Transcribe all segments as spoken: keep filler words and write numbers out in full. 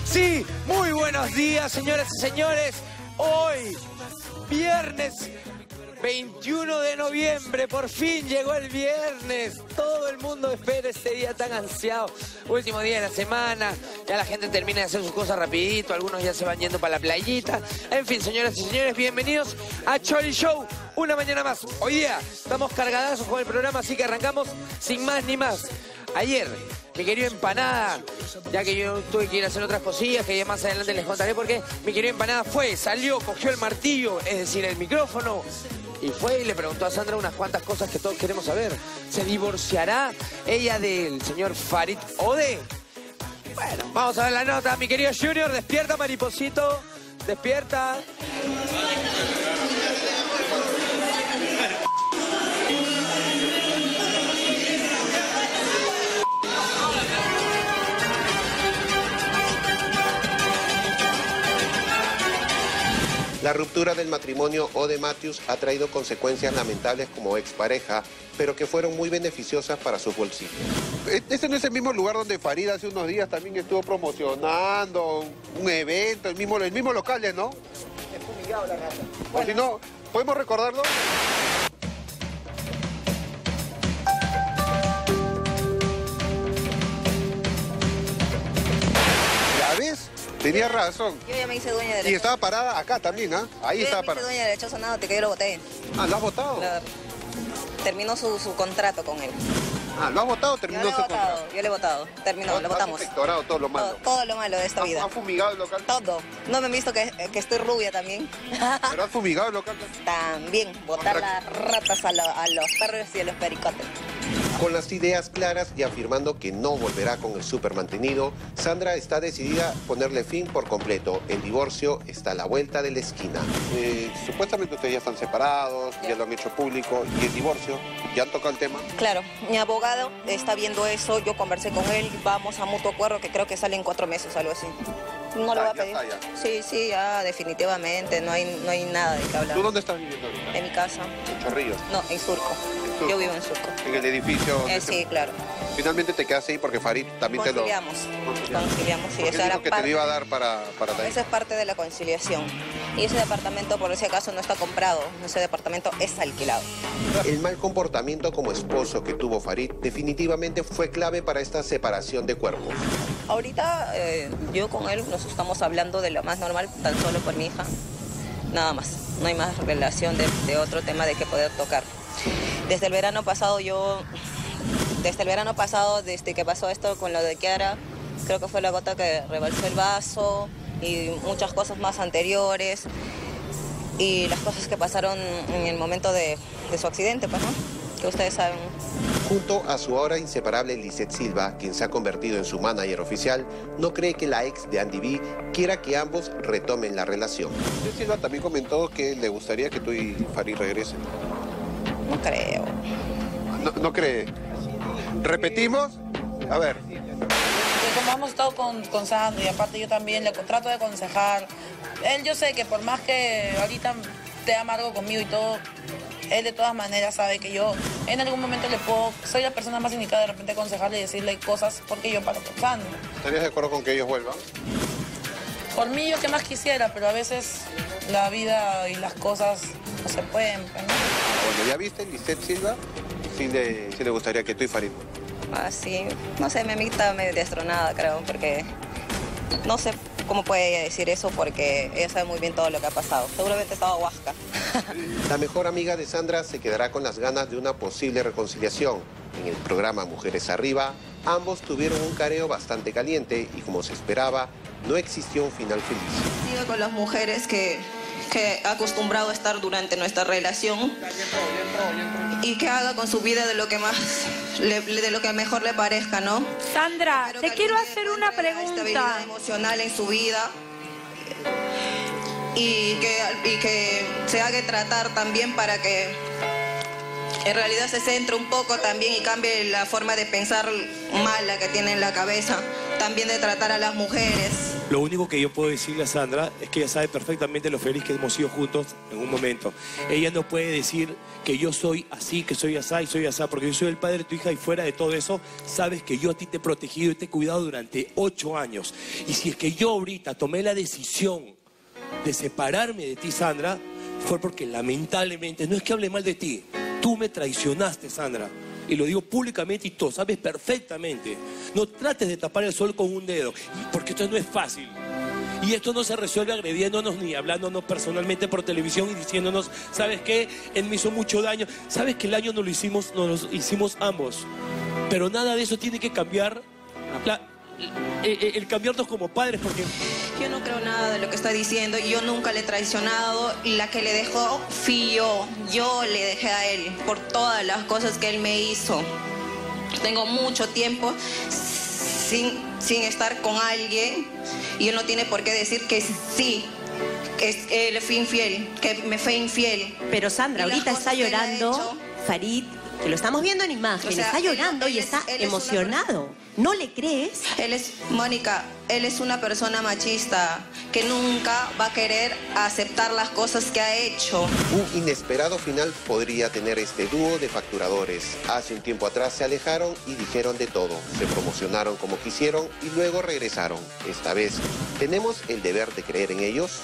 Sí, muy buenos días, señoras y señores. Hoy, viernes veintiuno de noviembre, por fin llegó el viernes. Todo el mundo espera este día tan ansiado. Último día de la semana, ya la gente termina de hacer sus cosas rapidito, algunos ya se van yendo para la playita. En fin, señoras y señores, bienvenidos a Choli Show. Una mañana más. Hoy día estamos cargadazos con el programa, así que arrancamos sin más ni más. Ayer, mi querido Empanada, ya que yo tuve que ir a hacer otras cosillas, que ya más adelante les contaré por qué, mi querido Empanada fue, salió, cogió el martillo, es decir, el micrófono, y fue y le preguntó a Sandra unas cuantas cosas que todos queremos saber. ¿Se divorciará ella del señor Farid Ode? Bueno, vamos a ver la nota. Mi querido Junior, despierta, mariposito, despierta. La ruptura del matrimonio Ode Matthews ha traído consecuencias lamentables como expareja, pero que fueron muy beneficiosas para sus bolsillos. Este no es el mismo lugar donde Farid hace unos días también estuvo promocionando un evento, el mismo, el mismo local, ¿no? Es fumigado la casa. O Bueno. si no, ¿podemos recordarlo? ¿Ya ves? Tenía razón. Yo ya me hice dueña del Y estaba parada acá también, ¿ah? Ahí Yo ya estaba me hice parada. dueña del lechoso nado, te que yo lo boté. Ah, ¿lo has votado? Claro. Terminó su, su contrato con él. Ah, ¿lo has votado o Yo terminó le he su votado, contrato? yo le he votado. Terminó, ¿Has- lo has votamos. inspectorado todo lo malo? Todo, todo lo malo de esta ¿Has- vida. ¿Has fumigado el local? Todo. No me han visto que, que estoy rubia también. ¿Pero has fumigado el local? También, botar las ratas a, lo- a los perros y a los pericotes. Con las ideas claras y afirmando que no volverá con el súper mantenido, Sandra está decidida a ponerle fin por completo. El divorcio está a la vuelta de la esquina. Eh, supuestamente ustedes ya están separados, ya lo han hecho público, y el divorcio, ¿ya han tocado el tema? Claro, mi abogado está viendo eso, yo conversé con él, vamos a mutuo acuerdo que creo que sale en cuatro meses, algo así. No lo Ah, va a ya pedir. está, ya. Sí, sí, ya definitivamente, no hay, no hay nada de qué hablar. ¿Tú dónde estás viviendo ahorita? En mi casa. En Chorrillos, No, en Surco. ¿En Surco? Yo vivo en Surco. en el edificio. Eh, sí, claro. Finalmente te quedaste ahí porque Farid también te lo... Conciliamos. Conciliamos, sí. Porque Esa era dijo que te parte. lo iba a dar para, para la Esa es parte de la conciliación. Y ese departamento, por ese acaso, no está comprado. Ese departamento es alquilado. El mal comportamiento como esposo que tuvo Farid definitivamente fue clave para esta separación de cuerpos. Ahorita eh, yo con él nos estamos hablando de lo más normal, tan solo por mi hija. Nada más. No hay más relación de, de otro tema de que poder tocar. Desde el verano pasado yo... Desde el verano pasado, desde que pasó esto con lo de Kiara, creo que fue la gota que rebalsó el vaso y muchas cosas más anteriores y las cosas que pasaron en el momento de, de su accidente, pues, ¿no? Que ustedes saben. Junto a su ahora inseparable Lizeth Silva, quien se ha convertido en su manager oficial, no cree que la ex de Andy B quiera que ambos retomen la relación. Lizeth Silva también comentó que le gustaría que tú y Farid regresen. No creo. ¿No, no cree? ¿Repetimos? A ver. Que como hemos estado con, con Sandra y aparte yo también le trato de aconsejar. Él yo sé que por más que ahorita te amargo conmigo y todo, él de todas maneras sabe que yo en algún momento le puedo, soy la persona más indicada de repente aconsejarle y decirle cosas porque yo paro con Sandra. ¿Estarías de acuerdo con que ellos vuelvan? Por mí yo que más quisiera, pero a veces la vida y las cosas no se pueden. pues, ¿no? Bueno, ya viste, Lizeth Silva, sí le, sí le gustaría que tú y Farid. Así, no sé, mi amiga está medio destronada, creo, porque no sé cómo puede ella decir eso porque ella sabe muy bien todo lo que ha pasado. Seguramente estaba huasca. La mejor amiga de Sandra se quedará con las ganas de una posible reconciliación. En el programa Mujeres Arriba, ambos tuvieron un careo bastante caliente y, como se esperaba, no existió un final feliz. Sigo con las mujeres que, que ha acostumbrado a estar durante nuestra relación y que haga con su vida de lo que más, le- de lo que mejor le parezca, ¿no? Sandra, Espero te que quiero algún día hacer una encuentre la estabilidad pregunta. emocional en su vida y que, y que se haga tratar también para que en realidad se centre un poco también y cambie la forma de pensar mala que tiene en la cabeza también de tratar a las mujeres. Lo único que yo puedo decirle a Sandra es que ella sabe perfectamente lo feliz que hemos sido juntos en un momento. Ella no puede decir que yo soy así, que soy asá y soy asá, porque yo soy el padre de tu hija y fuera de todo eso, sabes que yo a ti te he protegido y te he cuidado durante ocho años. Y si es que yo ahorita tomé la decisión de separarme de ti, Sandra, fue porque lamentablemente, no es que hable mal de ti, tú me traicionaste, Sandra. Y lo digo públicamente y todo, sabes perfectamente. No trates de tapar el sol con un dedo, porque esto no es fácil. Y esto no se resuelve agrediéndonos ni hablándonos personalmente por televisión y diciéndonos, ¿sabes qué? Él me hizo mucho daño. ¿Sabes que el daño nos lo hicimos, nos lo hicimos ambos? Pero nada de eso tiene que cambiar, la, el, el cambiarnos como padres, porque... Yo no creo nada de lo que está diciendo. Yo nunca le he traicionado. La que le dejó fui yo. Yo le dejé a él por todas las cosas que él me hizo. Tengo mucho tiempo sin, sin estar con alguien y él no tiene por qué decir que sí, que él fue infiel, que me fue infiel. Pero Sandra, ahorita está llorando Farid, que lo estamos viendo en imagen, o sea, está llorando él, él y está es, emocionado. Una... ¿No le crees? Él es, Mónica, él es una persona machista que nunca va a querer aceptar las cosas que ha hecho. Un inesperado final podría tener este dúo de facturadores. Hace un tiempo atrás se alejaron y dijeron de todo. Se promocionaron como quisieron y luego regresaron. Esta vez, ¿tenemos el deber de creer en ellos?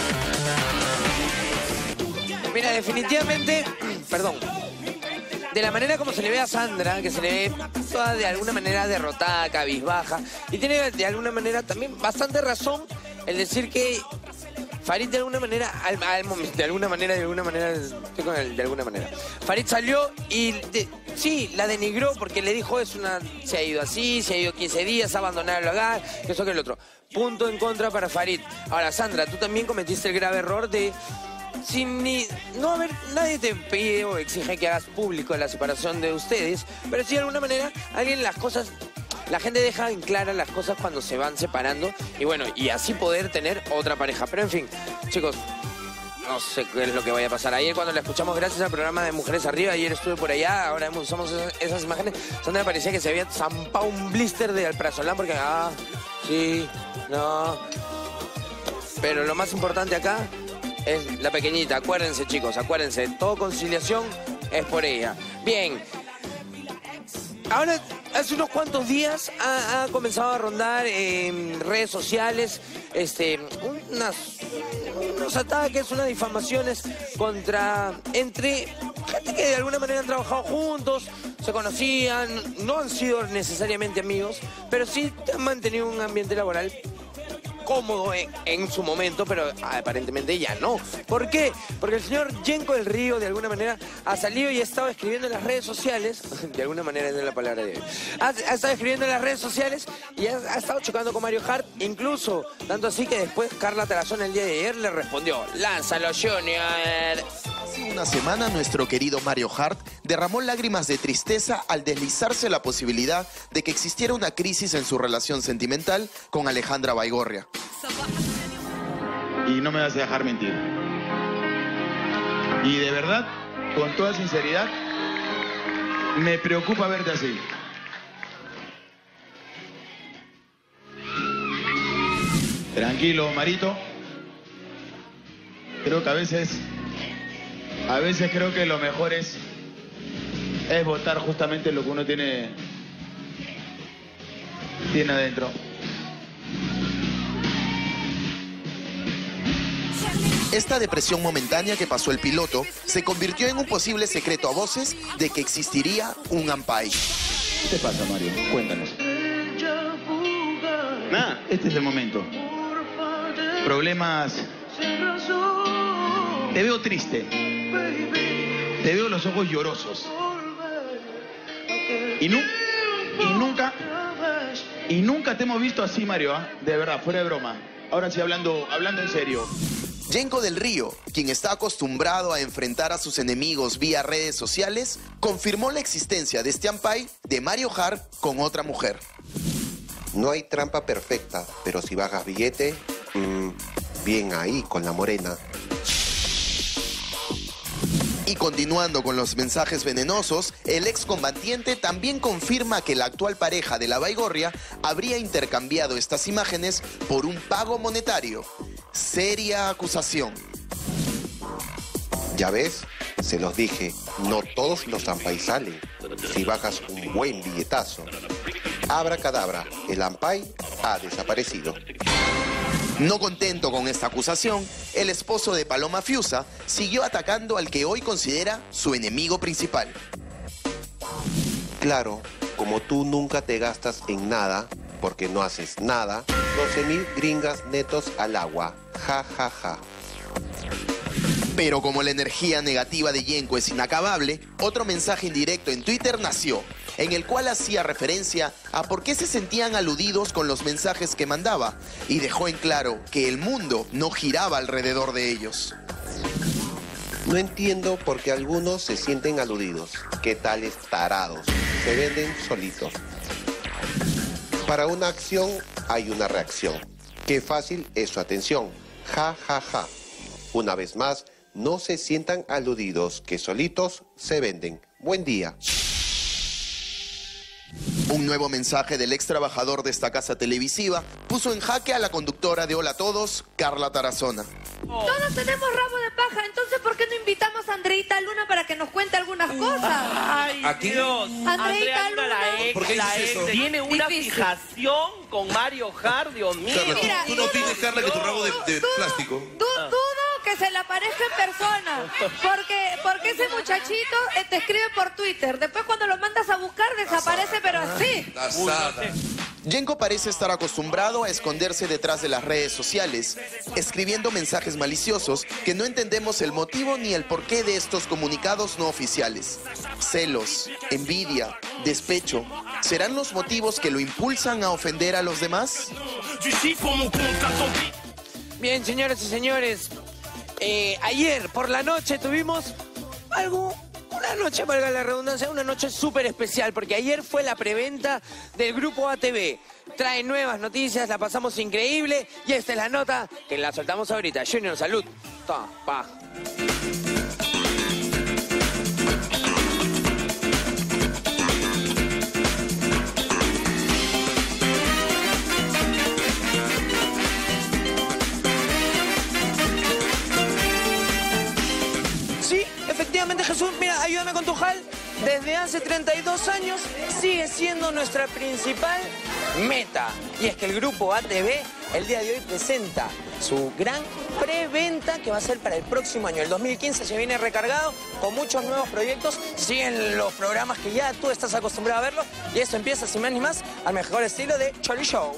Mira, definitivamente, perdón, de la manera como se le ve a Sandra, que se le ve toda de alguna manera derrotada, cabizbaja, y tiene de alguna manera también bastante razón el decir que Farid de alguna manera, al, al momento, de alguna manera, de alguna manera, estoy con el de alguna manera, Farid salió y de, sí, la denigró porque le dijo, es una, se ha ido así, se ha ido quince días, ha abandonado el hogar, que eso que el otro. Punto en contra para Farid. Ahora, Sandra, tú también cometiste el grave error de... Sin ni, no haber, nadie te pide o exige que hagas público la separación de ustedes, pero sí de alguna manera alguien las cosas, la gente deja en clara las cosas cuando se van separando y bueno, y así poder tener otra pareja. Pero en fin, chicos, no sé qué es lo que vaya a pasar. Ayer cuando la escuchamos gracias al programa de Mujeres Arriba, ayer estuve por allá, ahora usamos esas, esas imágenes, donde me parecía que se había zampado un blister de alprazolam porque, ah, sí, no. Pero lo más importante acá es la pequeñita. Acuérdense, chicos, acuérdense. Todo conciliación es por ella. Bien. Ahora, hace unos cuantos días ha, ha comenzado a rondar en redes sociales este, unas, unos ataques, unas difamaciones contra... entre gente que de alguna manera han trabajado juntos, se conocían, no han sido necesariamente amigos, pero sí han mantenido un ambiente laboral cómodo en, en su momento, pero aparentemente ya no. ¿Por qué? Porque el señor Yenko del Río de alguna manera ha salido y ha estado escribiendo en las redes sociales, de alguna manera es la palabra de hoy, ha, ha estado escribiendo en las redes sociales y ha, ha estado chocando con Mario Hart, incluso tanto así que después Carla Tarazona el día de ayer le respondió, lánzalo Junior. Hace una semana nuestro querido Mario Hart derramó lágrimas de tristeza al deslizarse la posibilidad de que existiera una crisis en su relación sentimental con Alejandra Baigorria. Y no me vas a dejar mentir. Y de verdad, con toda sinceridad, me preocupa verte así. Tranquilo, Marito. Creo que a veces... A veces creo que lo mejor es, es votar justamente lo que uno tiene, tiene adentro. Esta depresión momentánea que pasó el piloto se convirtió en un posible secreto a voces de que existiría un Ampay. ¿Qué te pasa, Mario? Cuéntanos. Nada, este es el momento. Problemas... Te veo triste. Te veo los ojos llorosos. Y, nu y nunca... Y nunca te hemos visto así, Mario, ¿eh? De verdad, fuera de broma. Ahora sí, hablando, hablando en serio. Yenko del Río, quien está acostumbrado a enfrentar a sus enemigos vía redes sociales, confirmó la existencia de este ampay de Mario Hart con otra mujer. No hay trampa perfecta, pero si bajas billete, mmm, bien ahí con la morena. Y continuando con los mensajes venenosos, el excombatiente también confirma que la actual pareja de la Baigorria habría intercambiado estas imágenes por un pago monetario. Seria acusación. Ya ves, se los dije, no todos los ampay salen. Si bajas un buen billetazo. Abracadabra, el ampay ha desaparecido. No contento con esta acusación, el esposo de Paloma Fiusa siguió atacando al que hoy considera su enemigo principal. Claro, como tú nunca te gastas en nada, porque no haces nada, doce mil gringas netos al agua. Ja, ja, ja. Pero como la energía negativa de Yenko es inacabable, otro mensaje indirecto en Twitter nació, en el cual hacía referencia a por qué se sentían aludidos con los mensajes que mandaba, y dejó en claro que el mundo no giraba alrededor de ellos. No entiendo por qué algunos se sienten aludidos. ¿Qué tales tarados? Se venden solitos. Para una acción hay una reacción. Qué fácil es su atención. Ja, ja, ja. Una vez más, no se sientan aludidos, que solitos se venden. Buen día. Un nuevo mensaje del ex trabajador de esta casa televisiva puso en jaque a la conductora de Hola a Todos, Carla Tarazona. Todos tenemos rabo de paja, entonces ¿por qué no invitamos a Andreita Luna para que nos cuente algunas cosas? Ay, ¿Aquí? Dios. Andreita Luna. La ex, ¿Por qué la dices ex, eso? tiene una Difícil. fijación con Mario Hart, Dios mío. Carla, ¿tú, Mira, tú no opinas, Carla, que tu rabo de, de Dudo- plástico? du- dudo que se le aparezca en persona, porque, porque ese muchachito eh, te escribe por Twitter, después cuando lo mandas a buscar desaparece, pero así. Asada. Yenko parece estar acostumbrado a esconderse detrás de las redes sociales, escribiendo mensajes maliciosos que no entendemos el motivo ni el porqué de estos comunicados no oficiales. Celos, envidia, despecho, ¿serán los motivos que lo impulsan a ofender a los demás? Bien, señoras y señores, eh, ayer por la noche tuvimos algo, una noche, valga la redundancia, una noche súper especial, porque ayer fue la preventa del Grupo A T V. Trae nuevas noticias, la pasamos increíble, y esta es la nota que la soltamos ahorita. Junior, salud. Ta, pa. Sí, efectivamente, Jesús, mira, ayúdame con tu jal. Desde hace treinta y dos años sigue siendo nuestra principal meta. Y es que el Grupo A T V el día de hoy presenta su gran preventa que va a ser para el próximo año. El dos mil quince se viene recargado con muchos nuevos proyectos. Siguen los programas que ya tú estás acostumbrado a verlos. Y esto empieza, sin más ni más, al mejor estilo de Choli Show.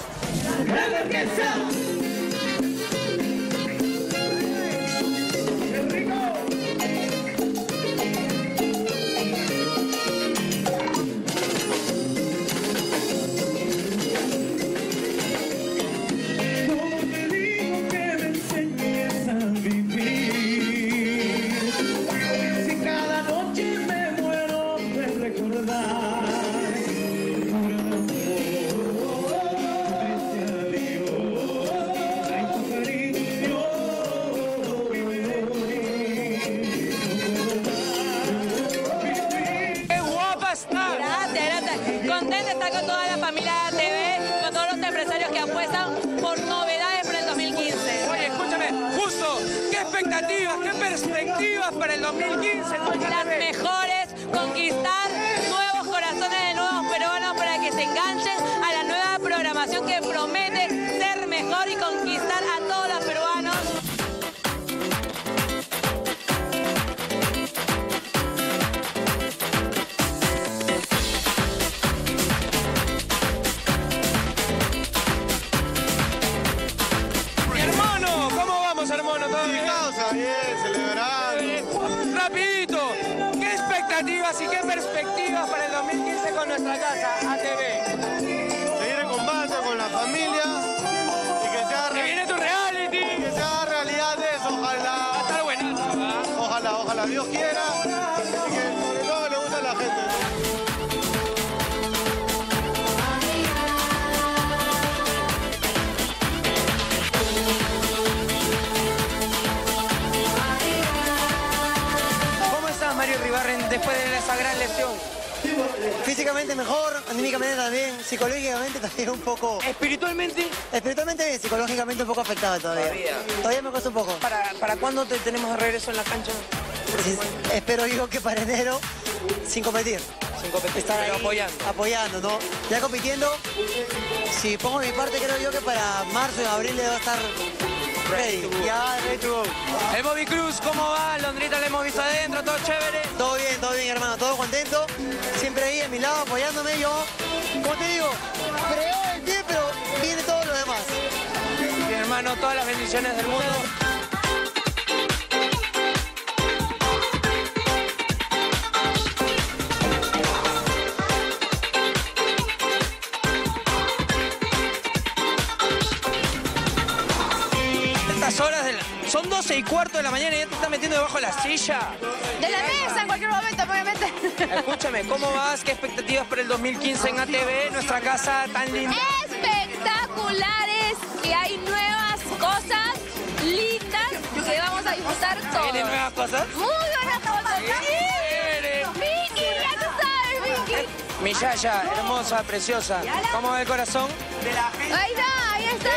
Gracias, gracias. Contenta de estar con toda la familia de A T V, con todos los empresarios que apuestan por novedades para el dos mil quince. Oye, escúchame, justo, ¿qué expectativas, qué perspectivas para el dos mil quince? Las mejores, conquistar nuevos corazones de nuevos peruanos para que se enganchen a la nueva programación que promete ser mejor y conquistar a todos los peruanos. Hermano, ¿cómo vamos, hermano? ¿Todo bien? Bien, celebrando. Rapidito, ¿qué expectativas y qué perspectivas para el dos mil quince con nuestra casa A T V? Seguir en combate con la familia y que sea, ¡Que viene tu reality! que sea realidad eso, ojalá. Va a estar buenazo, ¿verdad? Ojalá, ojalá Dios quiera y que sobre todo le guste a la gente. esa gran lesión? Físicamente mejor, anímicamente también, psicológicamente también un poco... ¿Espiritualmente? Espiritualmente bien, psicológicamente un poco afectado todavía. Todavía. Todavía me cuesta un poco. ¿Para, para cuándo te tenemos de regreso en la cancha? Sí, espero yo que para enero, sin competir. Sin competir, Estar pero ahí apoyando. Apoyando, ¿no? Ya compitiendo, si pongo mi parte creo yo que para marzo y abril debo estar ready. Ya, ready to go. El Bobby Cruz, ¿cómo va? Londrita le hemos visto adentro, todo chévere. Todo bien, todo bien, hermano, todo contento. Siempre ahí a mi lado apoyándome. Yo, como te digo, creo en ti, pero viene todo lo demás. Mi hermano, todas las bendiciones del mundo. Estas horas de la... Son doce y cuarto de la mañana y ya te estás metiendo debajo de la silla. De la mesa en cualquier momento, obviamente. Escúchame, ¿cómo vas? ¿Qué expectativas para el dos mil quince en A T V? Nuestra casa tan linda. Espectaculares, que hay nuevas cosas lindas que vamos a disfrutar todos. ¿Tienen nuevas cosas? Muy buenas cosas. Chévere. Vicky, ya tú sabes, Vicky. Mi Yaya, hermosa, preciosa. ¿Cómo va el corazón? Ahí está, ahí está.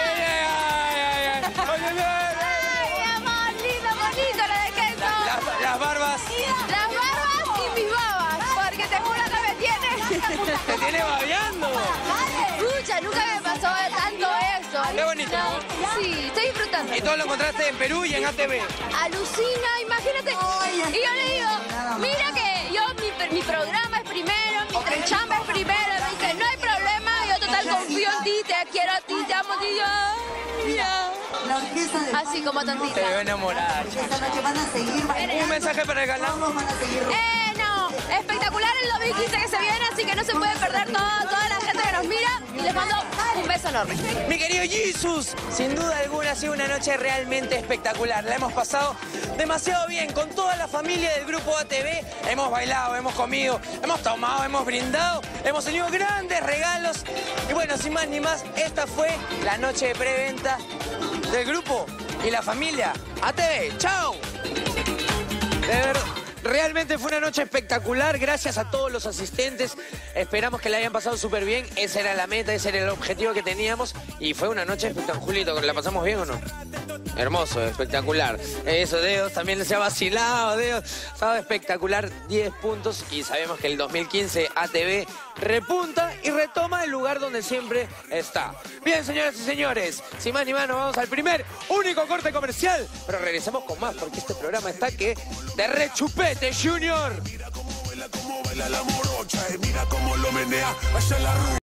Ay, amor, lindo, bonito, lo de queso. Las, las barbas. Las barbas y mis babas, porque te juro que me tiene... Te tiene babeando. Escucha, nunca me pasó tanto eso. Qué bonito. Sí, estoy disfrutando. Y todo lo encontraste en Perú y en A T V. Alucina, imagínate. Y yo le digo, mira que yo, mi, mi programa es primero, mi chamba es primero. Me dice, no hay problema, yo total confío en ti, te quiero a ti, te amo a ti. Y yo, mira. Así como tantita. Te veo enamorada. ¿Un mensaje para el galán? Eh, no. Espectacular el dos mil quince que se viene, así que no se puede perder todo, toda la gente que nos mira. Y les mando un beso enorme. Mi querido Jesus, sin duda alguna ha sido una noche realmente espectacular. La hemos pasado demasiado bien con toda la familia del grupo A T V. Hemos bailado, hemos comido, hemos tomado, hemos brindado, hemos tenido grandes regalos. Y bueno, sin más ni más, esta fue la noche de preventa del grupo y la familia A T V. ¡Chao! De verdad. Realmente fue una noche espectacular, gracias a todos los asistentes. Esperamos que la hayan pasado súper bien. Esa era la meta, ese era el objetivo que teníamos. Y fue una noche espectacular. Julito, ¿la pasamos bien o no? Hermoso, espectacular. Eso, Dedos, también se ha vacilado, Dedos. Estaba espectacular, diez puntos. Y sabemos que el dos mil quince A T V repunta y retoma el lugar donde siempre está. Bien, señoras y señores, sin más ni más, nos vamos al primer, único corte comercial. Pero regresamos con más, porque este programa está que de rechupete, Junior. Mira cómo baila, cómo baila la morocha, y mira cómo lo menea hacia la ruina.